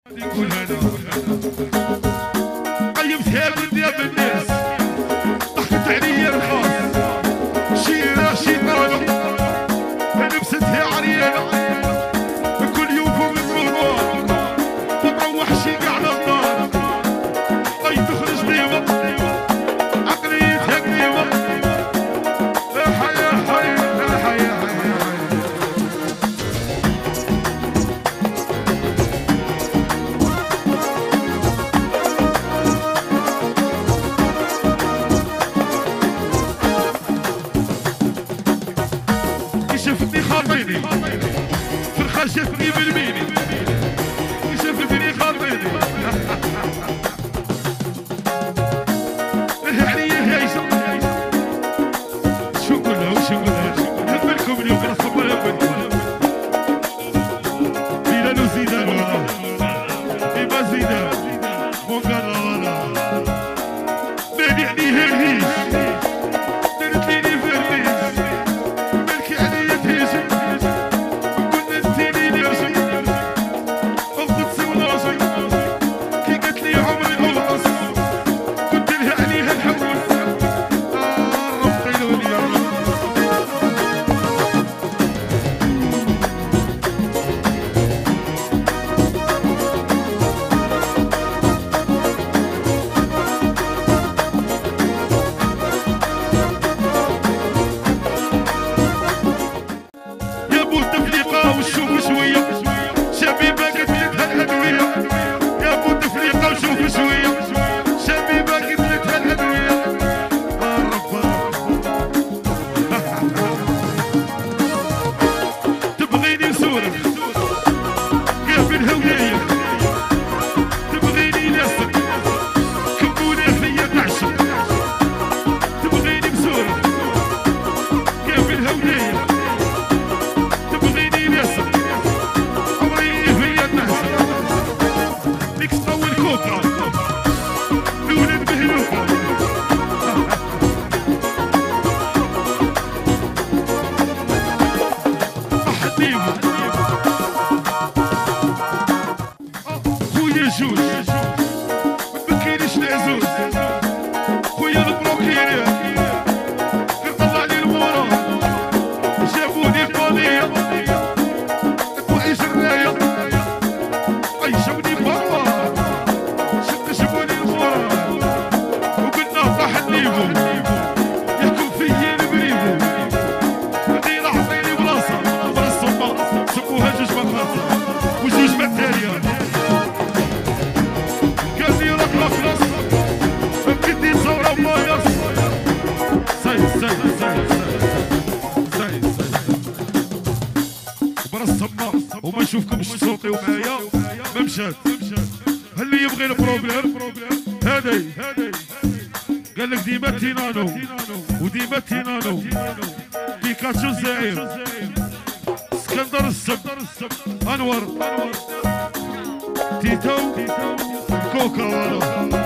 يقول هذا قيمتها قدام الناس ضحكت عليا الخاص شيرة شيطانة لبستها عريانة كل يوم فوق المنوار بروح شي قاع على النار أي تخرج ديما عقليتها قديمة حيا حيا حيا شفتني خاطيني فرخة شفتني بالميني شفتني خاطيني عليا هايشة شو قولها وشو قولها نقبلكم اليوم نصب لكم زيدان وزيدان ورا إيما زيدان مونقانا ورا نادي عليها الهيش دارت ليلي فرميش مالكي عليا تهيجي كنا نتيني نرجي القدسي وناجي كي قالت لي عمري غلص كنت لها عليها نحوس ربي لولي وشوف شوية شبيبة قتلتها الأدوية يا بو تفريقة وشوف شوية شبيبة قتلتها الأدوية تبغيني نسولف قابل هوية تبغيني نسك كبوني فيا تعشق تبغيني نسولف قابل هوية خويا جوج متبكينيش العزوز خويا البروكيري غير طلع لي المورا جابوني القضية طلعي جراية عيشوني برا شبوني المورا وقلنا طاح النيفو يحكم فيا المريفو غير عطيني بلاصة ما سموها جوج مقاطع وجوج متالية قال لي راك خلاص بدي صورة مايص سايد برا السما وما نشوفكمش صوتي ومعايا ما مشات اللي يبغي البروبليم هادي قال لك ديما تينانو وديما تينانو بيكاتشو الزعيم اسكندر السب انور تيتو كوكا ورا